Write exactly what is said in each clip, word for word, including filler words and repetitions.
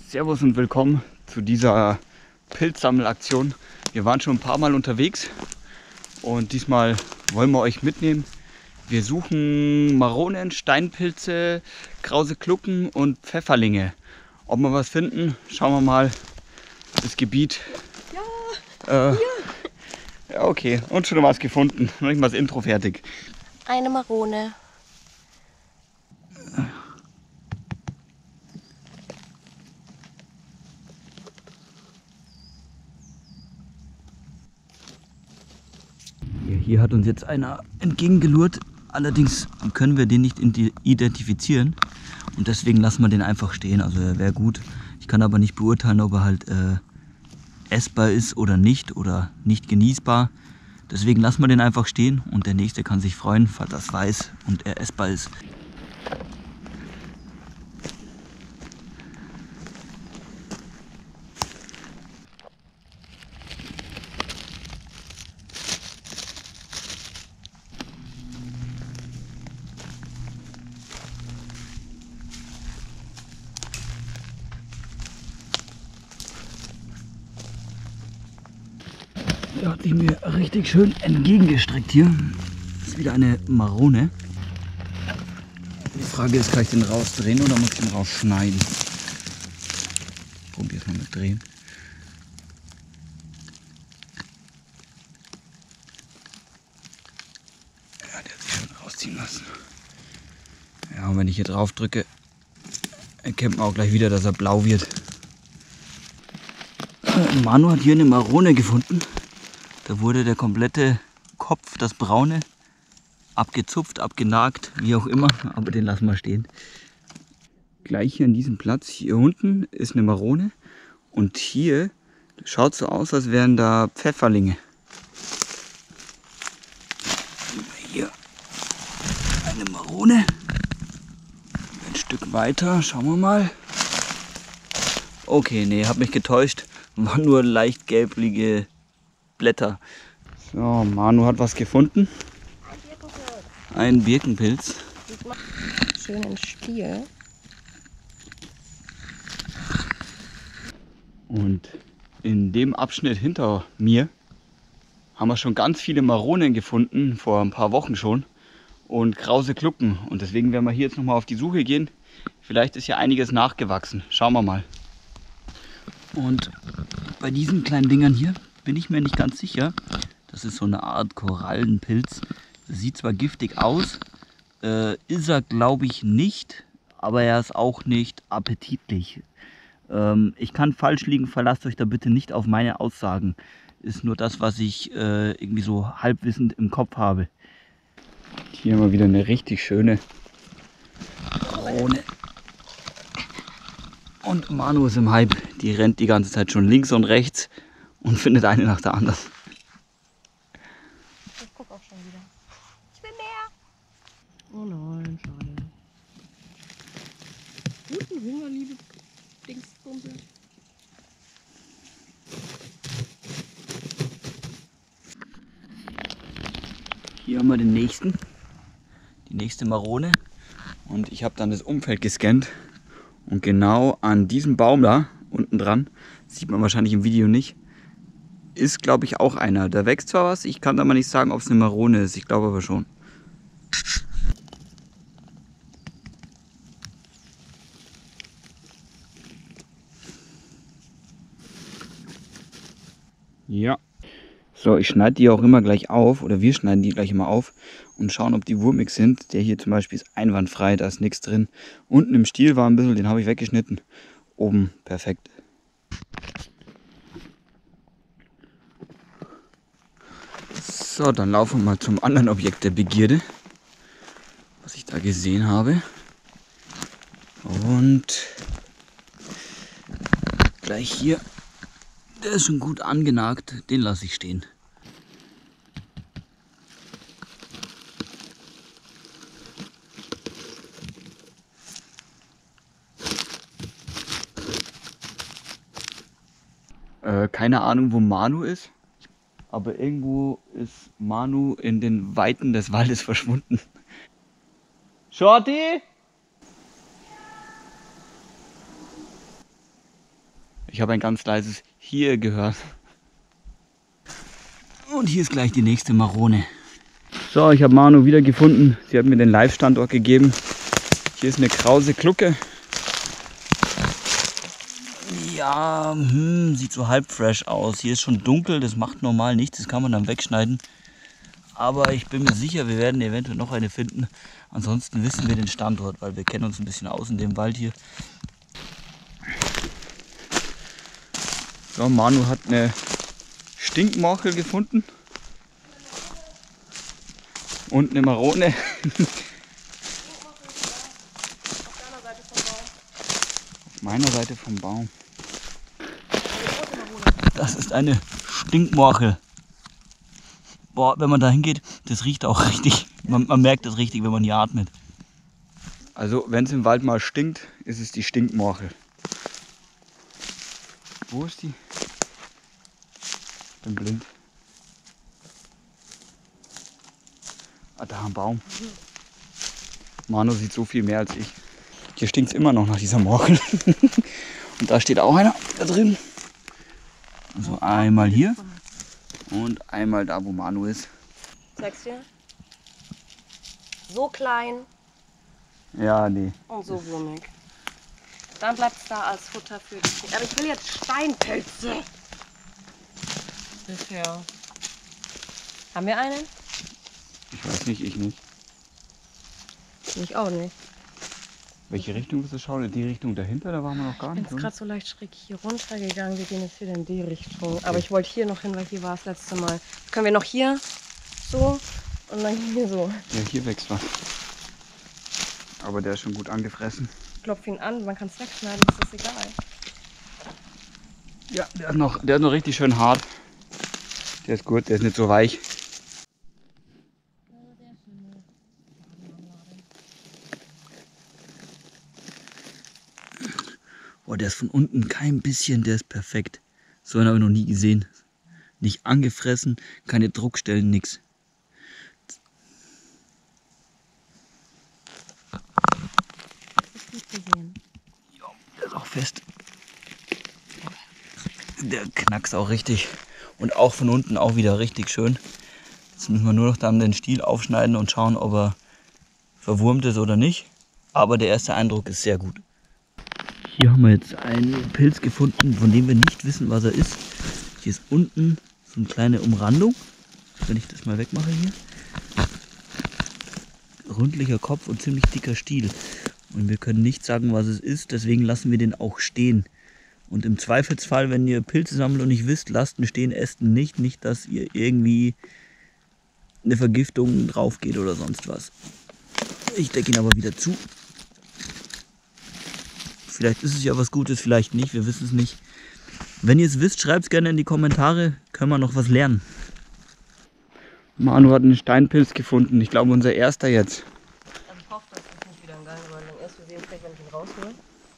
Servus und willkommen zu dieser Pilzsammelaktion. Wir waren schon ein paar Mal unterwegs und diesmal wollen wir euch mitnehmen. Wir suchen Maronen, Steinpilze, krause Glucken und Pfefferlinge. Ob wir was finden, schauen wir mal. Das Gebiet. Ja, äh, ja, okay, und schon was gefunden. Noch nicht mal das Intro fertig. eine Marone. Hier, hier hat uns jetzt einer entgegengelurrt. Allerdings können wir den nicht identifizieren. Und deswegen lassen wir den einfach stehen. Also er wäre gut. Ich kann aber nicht beurteilen, ob er halt äh, essbar ist oder nicht oder nicht genießbar. Deswegen lassen wir den einfach stehen und der nächste kann sich freuen, falls er es weiß und er essbar ist. Der hat sich mir richtig schön entgegengestreckt hier. Das ist wieder eine Marone. Die Frage ist, kann ich den rausdrehen oder muss ich den rausschneiden? Ich probiere es mal mit drehen. Ja, der hat sich schon rausziehen lassen. Ja, und wenn ich hier drauf drücke, erkennt man auch gleich wieder, dass er blau wird. Manu hat hier eine Marone gefunden. Da wurde der komplette Kopf, das braune, abgezupft, abgenagt, wie auch immer, aber den lassen wir stehen. Gleich hier an diesem Platz, hier unten ist eine Marone und hier schaut so aus, als wären da Pfefferlinge. Hier eine Marone. Ein Stück weiter, schauen wir mal. Okay, nee, hab mich getäuscht. Waren nur leicht gelbliche Blätter. So, Manu hat was gefunden. Ein Birkenpilz. Schönen Stiel. Und in dem Abschnitt hinter mir haben wir schon ganz viele Maronen gefunden, vor ein paar Wochen schon. Und krause Glucken. Und deswegen werden wir hier jetzt nochmal auf die Suche gehen. Vielleicht ist ja einiges nachgewachsen. Schauen wir mal. Und bei diesen kleinen Dingern hier bin ich mir nicht ganz sicher. Das ist so eine Art Korallenpilz. Das sieht zwar giftig aus, äh, ist er glaube ich nicht, aber er ist auch nicht appetitlich. Ähm, ich kann falsch liegen, verlasst euch da bitte nicht auf meine Aussagen. Ist nur das, was ich äh, irgendwie so halbwissend im Kopf habe. Hier haben wir wieder eine richtig schöne Krone. Und Manu ist im Hype. Die rennt die ganze Zeit schon links und rechts und findet eine nach der anderen. Ich guck auch schon wieder. Ich will mehr. Oh nein, schade. Guten Hunger, liebe Dingsbumse. Hier haben wir den nächsten. Die nächste Marone. Und ich habe dann das Umfeld gescannt. Und genau an diesem Baum da, unten dran, sieht man wahrscheinlich im Video nicht, ist glaube ich auch einer. Da wächst zwar was, ich kann aber nicht sagen, ob es eine Marone ist. Ich glaube aber schon. Ja. So, ich schneide die auch immer gleich auf, oder wir schneiden die gleich immer auf und schauen, ob die wurmig sind. Der hier zum Beispiel ist einwandfrei, da ist nichts drin. Unten im Stiel war ein bisschen, den habe ich weggeschnitten. Oben perfekt. So, dann laufen wir mal zum anderen Objekt der Begierde, was ich da gesehen habe. Und gleich hier, der ist schon gut angenagt, den lasse ich stehen. Äh, keine Ahnung, wo Manu ist. Aber irgendwo ist Manu in den Weiten des Waldes verschwunden. Shorty? Ich habe ein ganz leises Hier gehört. Und hier ist gleich die nächste Marone. So, ich habe Manu wieder gefunden. Sie hat mir den Live-Standort gegeben. Hier ist eine krause Glucke. Ja, hm, sieht so halb fresh aus. Hier ist schon dunkel, das macht normal nichts, das kann man dann wegschneiden. Aber ich bin mir sicher, wir werden eventuell noch eine finden. Ansonsten wissen wir den Standort, weil wir kennen uns ein bisschen aus in dem Wald hier. So, Manu hat eine Stinkmorchel gefunden. Und eine Marone. Auf meiner Seite vom Baum. Das ist eine Stinkmorchel. Boah, wenn man da hingeht, das riecht auch richtig. Man, man merkt das richtig, wenn man hier atmet. Also, wenn es im Wald mal stinkt, ist es die Stinkmorchel. Wo ist die? Ich bin blind. Ah, da am Baum. Manu sieht so viel mehr als ich. Hier stinkt es immer noch nach dieser Morchel. Und da steht auch einer da drin. Also einmal hier und einmal da, wo Manu ist. Zeig's dir. So klein Ja, nee. und so wurmig. Dann bleibt es da als Futter für die Tiere. Aber ich will jetzt Steinpilze. Bisher. Haben wir einen? Ich weiß nicht, ich nicht. Ich auch nicht. Welche Richtung willst du schauen? In die Richtung dahinter? Da waren wir noch gar Ich bin nicht. jetzt oder? gerade so leicht schräg hier runtergegangen. Wir gehen jetzt wieder in die Richtung. Aber ich wollte hier noch hin, weil hier war es letzte Mal. Können wir noch hier so und dann hier so. Ja, hier wächst was. Aber der ist schon gut angefressen. Klopf ihn an, man kann es wegschneiden, das ist egal. Ja, der ist noch, der ist noch richtig schön hart. Der ist gut, der ist nicht so weich. Oh, der ist von unten kein bisschen, der ist perfekt. So einen habe ich noch nie gesehen. Nicht angefressen, keine Druckstellen, nix. Das ist gut gesehen. Ja, der ist auch fest. Der knackst auch richtig. Und auch von unten auch wieder richtig schön. Jetzt müssen wir nur noch dann den Stiel aufschneiden und schauen, ob er verwurmt ist oder nicht. Aber der erste Eindruck ist sehr gut. Hier haben wir jetzt einen Pilz gefunden, von dem wir nicht wissen, was er ist. Hier ist unten so eine kleine Umrandung. Wenn ich das mal wegmache hier. Rundlicher Kopf und ziemlich dicker Stiel. Und wir können nicht sagen, was es ist, deswegen lassen wir den auch stehen. Und im Zweifelsfall, wenn ihr Pilze sammelt und nicht wisst, lasst ihn stehen, esst ihn nicht. Nicht, dass ihr irgendwie eine Vergiftung drauf geht oder sonst was. Ich decke ihn aber wieder zu. Vielleicht ist es ja was Gutes, vielleicht nicht, wir wissen es nicht. Wenn ihr es wisst, schreibt es gerne in die Kommentare, können wir noch was lernen. Manu hat einen Steinpilz gefunden, ich glaube unser erster jetzt. Also ich hoffe, dass es nicht wieder ein Galgenrolling ist. Wir sehen es gleich, wenn ich ihn raushole.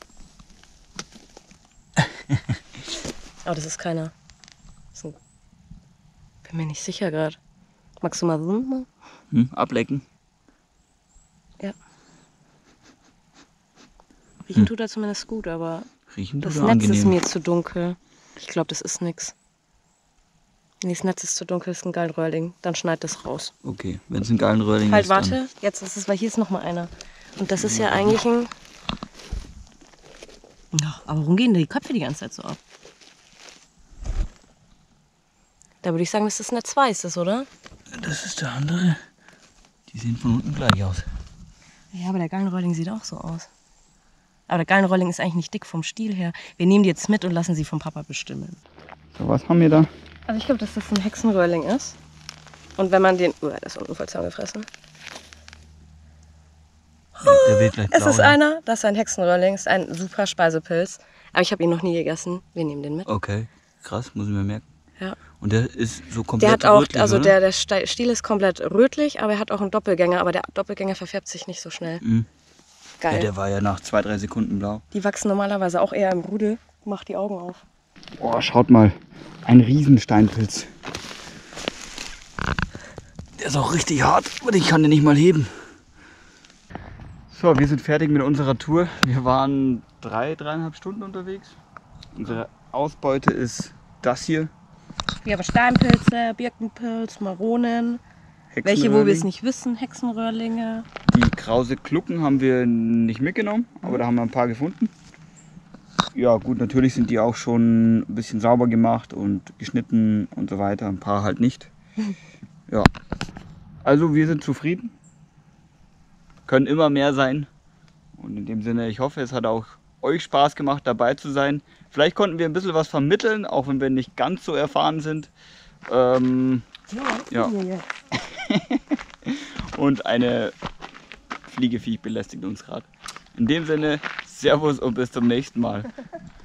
Aber das ist keiner. Das ist ein... Bin mir nicht sicher gerade. Magst du mal so machen? Hm, ablecken. Ja. Riechen tut er zumindest gut, aber Riechen das tut er Netz ist angenehm. mir zu dunkel. Ich glaube, das ist nix. Nee, das Netz ist zu dunkel, das ist ein Galgenrolling. Dann schneid das raus. Okay, wenn es ein geilen Röhrling Halt, ist, dann... warte. Jetzt ist es, weil hier ist noch mal einer. Und das ist ja eigentlich ein... Ja, aber warum gehen die Köpfe die ganze Zeit so ab? Da würde ich sagen, dass das Netz weiß ist, oder? Das ist der andere. Die sehen von unten gleich aus. Ja, aber der Galgenrolling sieht auch so aus. Aber der Galgenrolling ist eigentlich nicht dick vom Stiel her. Wir nehmen die jetzt mit und lassen sie vom Papa bestimmen. So, was haben wir da? Also ich glaube, dass das ein Hexenröhrling ist. Und wenn man den... Oh, der ist unten voll zusammengefressen. Ja, der wird gleich blau. Es ist ja. einer, das ist ein Hexenröhrling, ist ein super Speisepilz. Aber ich habe ihn noch nie gegessen. Wir nehmen den mit. Okay, krass, muss ich mir merken. Ja. Und der ist so komplett Der hat auch, rötlich, also oder? der, der Ste- Stiel ist komplett rötlich, aber er hat auch einen Doppelgänger. Aber der Doppelgänger verfärbt sich nicht so schnell. Mhm. Geil. Ja, der war ja nach zwei, drei Sekunden blau. Die wachsen normalerweise auch eher im Rudel. Mach die Augen auf. Boah, schaut mal. Ein Riesensteinpilz. Der ist auch richtig hart und ich kann den nicht mal heben. So, wir sind fertig mit unserer Tour. Wir waren drei, dreieinhalb Stunden unterwegs. Unsere Ausbeute ist das hier. Wir haben Steinpilze, Birkenpilz, Maronen. Welche, wo wir es nicht wissen, Hexenröhrlinge. Die krause Glucken haben wir nicht mitgenommen, aber da haben wir ein paar gefunden. Ja gut, natürlich sind die auch schon ein bisschen sauber gemacht und geschnitten und so weiter. Ein paar halt nicht. Ja, also wir sind zufrieden. Können immer mehr sein. Und in dem Sinne, ich hoffe, es hat auch euch Spaß gemacht, dabei zu sein. Vielleicht konnten wir ein bisschen was vermitteln, auch wenn wir nicht ganz so erfahren sind. Ähm, ja. Und eine Fliegeviech belästigt uns gerade. In dem Sinne, Servus und bis zum nächsten Mal.